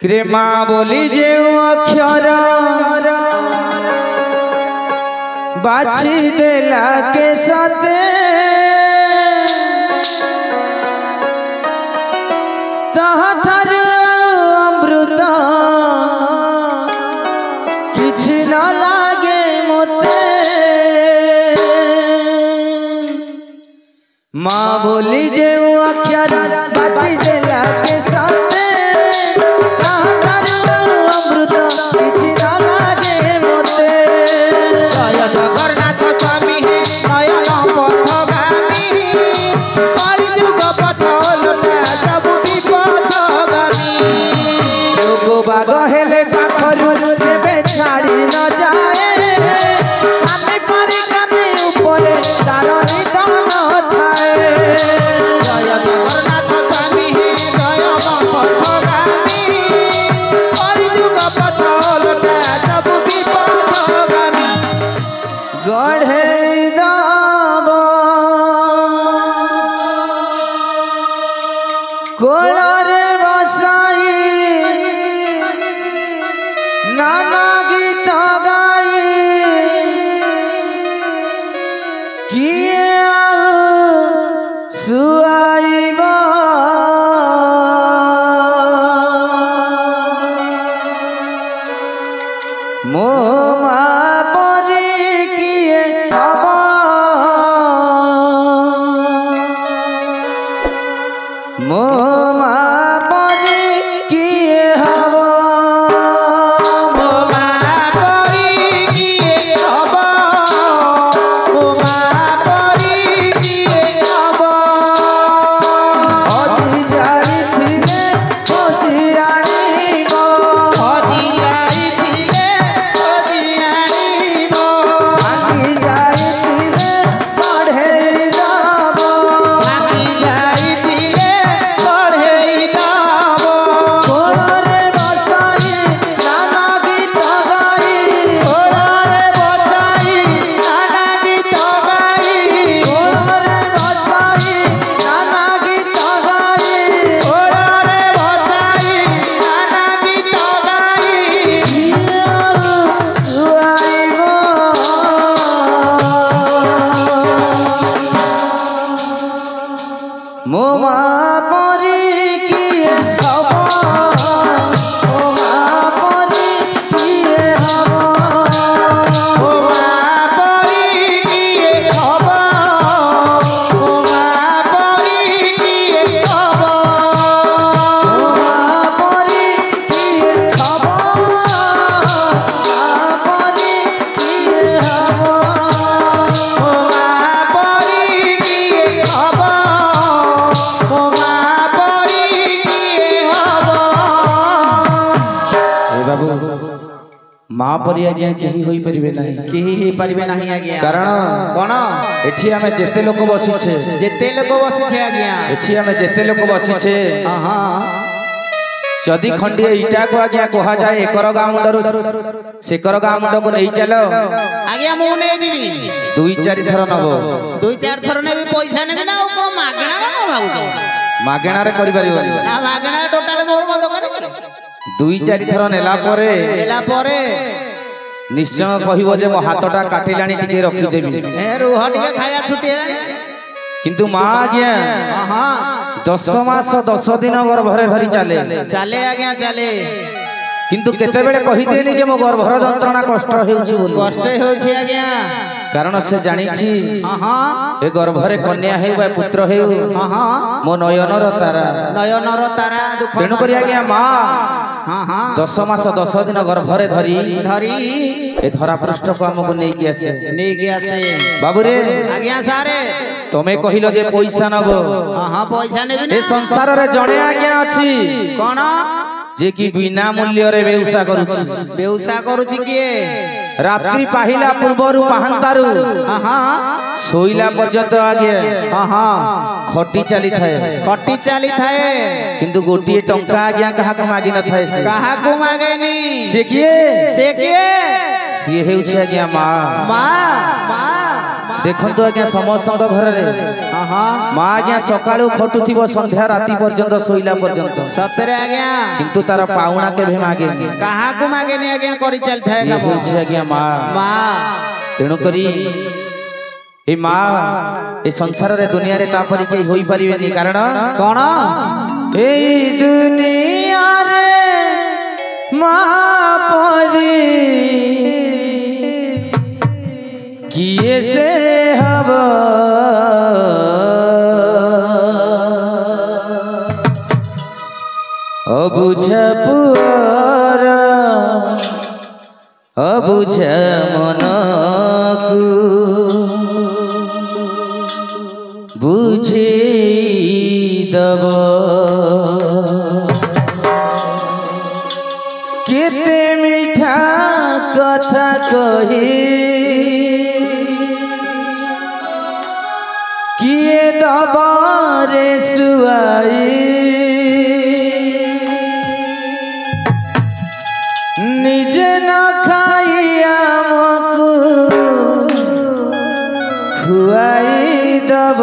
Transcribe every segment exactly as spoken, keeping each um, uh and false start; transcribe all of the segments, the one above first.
Kramer बोली जे अक्षर बाछी देला के साथे ताहार अमृत किछि न लागे मोते माँ बोली जे अक्षर बाछी देला के साथे ताहार अमृत किछि न लागे मोते जय जगन्नाथ स्वामी हे नयन पथगामी कलिजुग पथ लोटा सब विपथगामी लोग बाग हेले पाखरु जेबे छाड़ी न जाए काने पारे काने ऊपरे तार निधन थाए जय जगन्नाथ स्वामी हे नयन पथगामी कलिजुग पथ लोटा सब विपथगामी गढ़े दाब कोलारे बसाई नाना गीत गाई किए सुआईबा मो माँ परी आज्ञा केही होई परिबे नाही केही होई परिबे नाही आज्ञा कारण कोन एठी हमें जेते लोक बसिछे जेते लोक बसिछे आज्ञा एठी हमें जेते लोक बसिछे हां हां जदि खंडिए इटा को आज्ञा कहा जाए एकर गां मुंडरू सेकर गां मुंड को नहीं चलो आज्ञा मु नै दिबी दुई चार थर नबो दुई चार थर नेबी पैसा नेबी ना को मागणा ना को भाऊ मागणा रे करि परिबो ना मागणा टोटल मोर बंद करे दुई चार थर नेला परे नेला परे निश्चय कहिबो जे मो हातटा काटिलाणी टिके रखि देबी ए रुह टिके खाया छुटी किंतु मां आज्ञा हां दस मास दस दिन गर्भरे धरी चले चले आज्ञा चले किंतु केते बेले कहि देली जे मो गर्भर जंत्रणा कष्ट हेउची बोली कष्ट हेउची आज्ञा कारण से जानी छी हां हां ए गर्भरे कन्या हेउ बा पुत्र हेउ हां हां मो नयनर तारा नयनर तारा दुख तेनु करी आज्ञा मां हां हां दस मास दस दिन गर्भरे धरी धरी ए धरा पृष्ठ को हमको नै कि आसे नै कि आसे बाबू रे आज्ञा सारे तमे कहिलो जे पैसा नबो हां हां पैसा नेबी ना ए संसार रे जणे आज्ञा अछि कोन जे कि बिना मूल्य रे बेउसा करूछि बेउसा करूछि किए रात्रि पाहिला पूर्वरु पाहंतारु हां हां सोइला पर्यंत आगे हां हां खटी चली थाए खटी चली थाए किंतु गोटिए टंका आज्ञा कहा को मागी न थाए से कहा को मागेनी से किए से किए से हेउ छै आज्ञा मां मां मां देखंतु आज्ञा समस्त घर हाँ हाँ माँ आज्ञा सकाळू खटुथिबो संध्या राति पर्यंत सोइला पर्यंत सतरे आज्ञा किंतु तार पाउना केभे मागेनी कहा को मागेनी आज्ञा करि चल थाए ये होछि आज्ञा माँ माँ तेणु करी ए माँ ए संसार रे दुनिया रे तापरि के होई परिबेनी कारण कौन ए दुनिया रे माँ परी किए से हब अबुझ पुअर अबुझ मनकु बुझे दब केते मीठा कथा कही किए दबारे सुआई निजे न खाइया मकु खुआई दब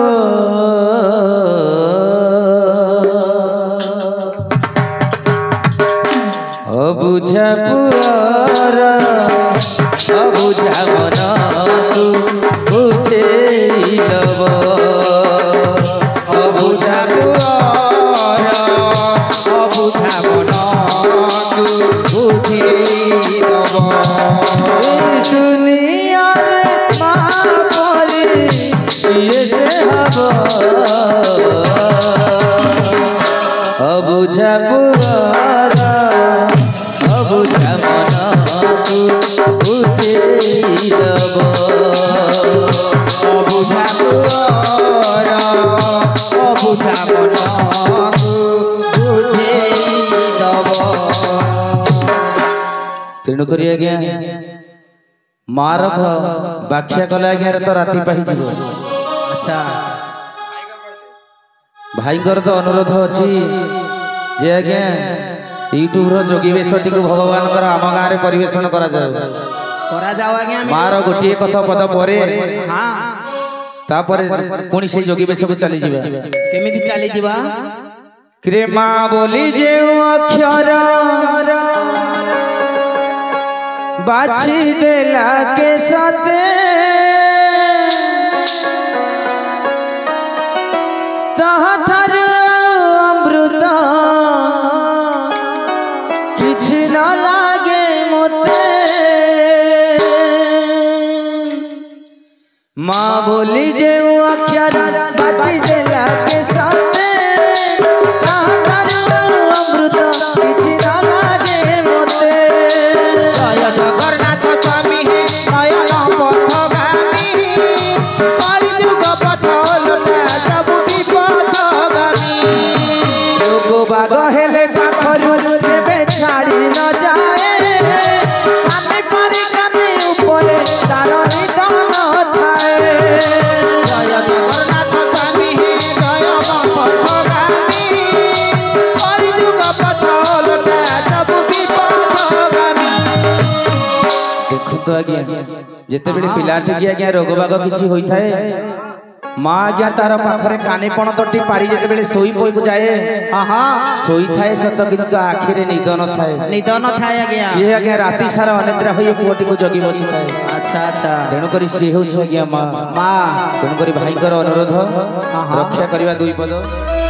अबुझ पुअर अबुझ मनकु बुझे दब अबुझ पुअर अबुझ मनकु बुझे दब दुनिया रे माँ परी किए से हब अबुझ पुअर अबुझ मनकु बुझे दब अबुझ पुअर अबुझ मनकु बुझे दब तेणु करी आज्ञा मार व्याख्या कले आज्ञा तो राति पाई जीव अच्छा भाईकर तो अनुरोध अच्छी जे आज्ञा यूट्यूब रो जोगी बेशटी को भगवान कर आम गाँव में परिवेशन करा जाए करा जाओ आज्ञा मार गोटे कथा पद परे हाँ तापर पुणी से जोगी बेश को चली जीवा केमिति चली जीवा क्रे माँ बोली जे अक्षर बाछी देला के साथे ताहार अमृत किछि न लागे मोते माँ बोली जे अक्षर बाछी देला के साथे ताहार अमृत किछि न लागे मोते जगन्नाथ स्वामी है नयन पथगामी कलि जुग पथ लोटा सब विपथगामी लोग बाग हेले पाखरु देबे छाड़ी न जाए काने पारे काने ऊपर तार निधन थाए जय जगन्नाथ स्वामी है नयन पथगामी कलि जुग पथ लोटा सब विपथगामी देखु आज्ञा जिते बेले पिलाटी की आज्ञा रोग बाग किछि होई थाए माँ आज्ञा तार पाखरे काने पण तटी पारी जिते बेले सोई पोई को जाए हाँ हाँ सोई थाए सत किंतु आखिरे निद न थाए निद न थाए आज्ञा सी आज्ञा राति सारा अनिद्रा होई पुओटी को जगी बसी थाए अच्छा अच्छा तेणु करी सी होछि आज्ञा माँ माँ तेणु करी भाईकर अनुरोध रक्षा करबा दुई पद